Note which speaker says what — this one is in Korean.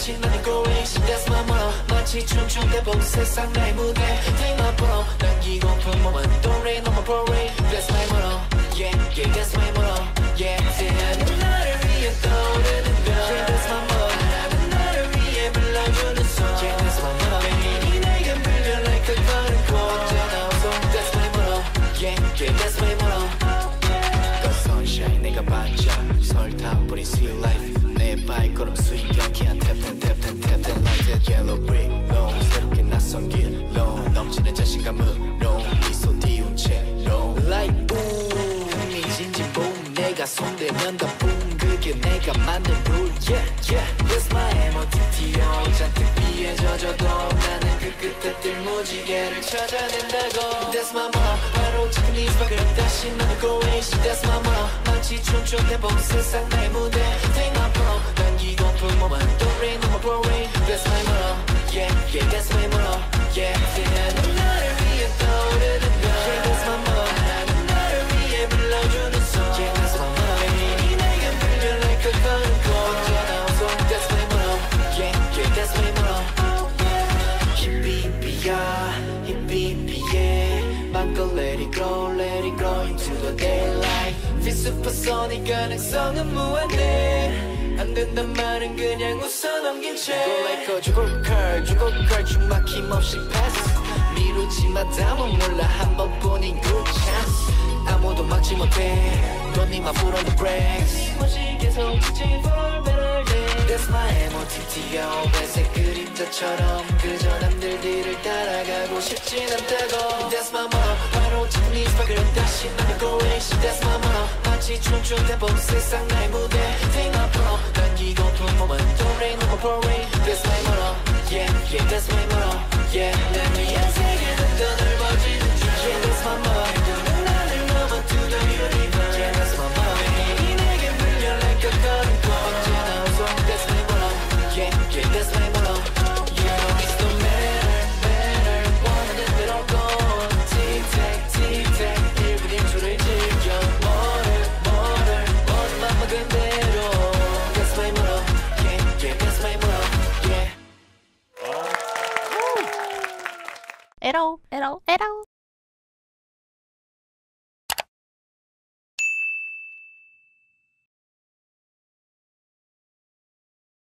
Speaker 1: 다시 나는 고레이시 That's my motto 마치 춤춘 대복 세상 나의 무대 Take my photo 남기고픈 몸은 도래 No more parade That's my motto Yeah, yeah, that's my motto Yeah, yeah 나를 위해 떠오르는 별 Yeah, that's my motto 나는 나를 위해 불러주는 손 Yeah, that's my motto 매일이 내게 물려 like a current call That's my motto Yeah, yeah, that's my motto The sunshine 내가 반짝 설탕 뿌린 sweet life 내 발걸음 스윗 경기한 탭탭 탭탭 탭탭 like that yellow brick road 새롭게 낯선 길로 넘치는 자신감으로 미소 띄운 채로 like boom 흥미진진 boom 내가 손대면 다 boom 그게 내가 만든 rule yeah yeah That's my M.O.T.T.O 잔뜩 비에 젖어도 나는 그 끝에 뜰 무지개를 찾아낸다고 That's my motto 바로 지금 이 발걸음 다시 나는 고레이시 That's my motto 마치 춤춘 대복 세상 나의 무대 Take my photo 남기고픈 몸은 도래 No more parade That's my motto Yeah yeah that's my motto Yeah yeah 나를 위해 떠오르는 별 Yeah that's my motto 나는 나를 위해 불러주는 손 Yeah that's my motto 매일이 내게 물려 like a current call 언제나 웃어 That's my motto Yeah yeah that's my motto 히피피야 히피피예 맘껏 let it go into the daylight Feel supersonic 가능성은 무한해 안 된단 말은 그냥 웃어 넘긴 채 Go like a 죽을 걸 막힘 없이 pass 미루지 마담은 몰라 한 번뿐인 good chance 아무도 막지 못해 Don't need my foot on the brakes 힘없이 계속 지친 for better days That's my M.O.T.T.O 배색 그림자처럼 그저 남들 뒤를 따라가고 싶진 않다고 That's my motto 바로 지금 이 발걸음 다시 나는 고레이시 That's my motto 마치 춤춘 대복 세상 나의 무대 Take my photo 남기고픈 몸은 도래 No more parade That's my motto Yeah yeah that's my motto Yeah 날 위한 세계는 더 넓어지는 중 Yeah that's my motto 나를 넘어 to the universe Yeah that's my motto 매일이 내게 물려 like a current call 언제나 웃어 That's my motto Yeah yeah that's my motto Yeah it's no matter 원하는 대로 go tic-tac tic-tac 1분 1초를 즐겨 뭐를 맘 먹은 대로 That's my motto Yeah yeah that's my motto Yeah
Speaker 2: 에러.